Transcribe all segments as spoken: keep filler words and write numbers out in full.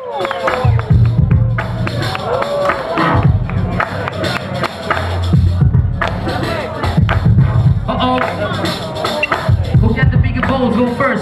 Uh-oh. Who got the bigger balls? Go first.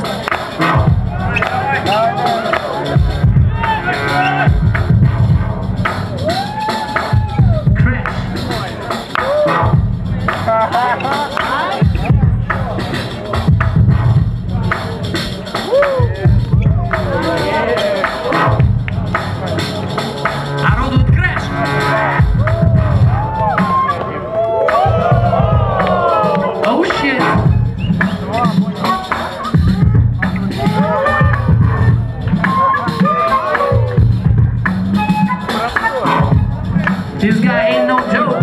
This guy ain't no joke.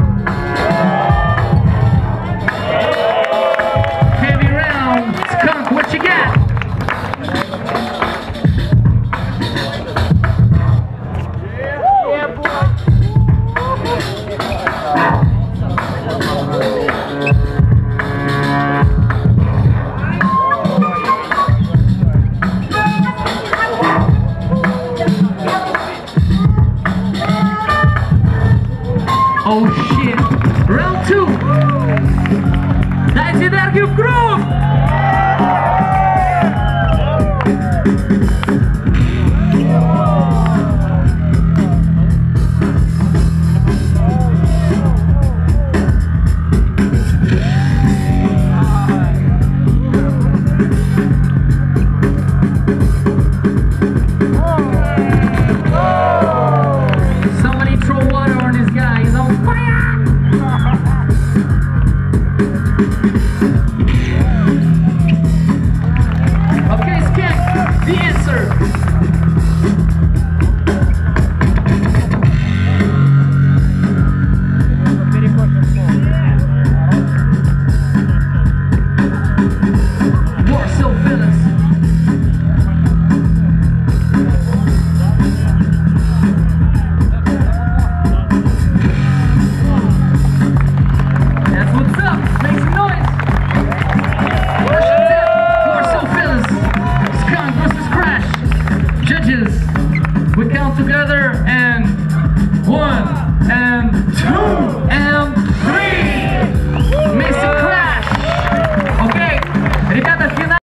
Heavy round. Skunk, what you got? Yeah, boy. Oh shit, round two. Dajcie darki w grób! Somebody throw water on this guy, he's on fire! Okay, Skunk, the answer. War so villains. That's what's up. Make some noise. War so villains. Skunk versus Crash. Judges, we count together and one.